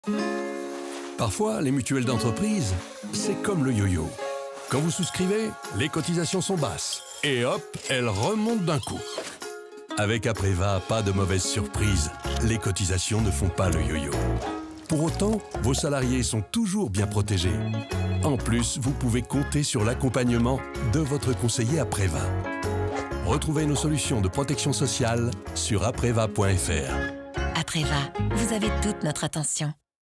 Parfois, les mutuelles d'entreprise, c'est comme le yo-yo. Quand vous souscrivez, les cotisations sont basses. Et hop, elles remontent d'un coup. Avec Apreva, pas de mauvaise surprise. Les cotisations ne font pas le yo-yo. Pour autant, vos salariés sont toujours bien protégés. En plus, vous pouvez compter sur l'accompagnement de votre conseiller Apreva. Retrouvez nos solutions de protection sociale sur apreva.fr. Apreva, vous avez toute notre attention.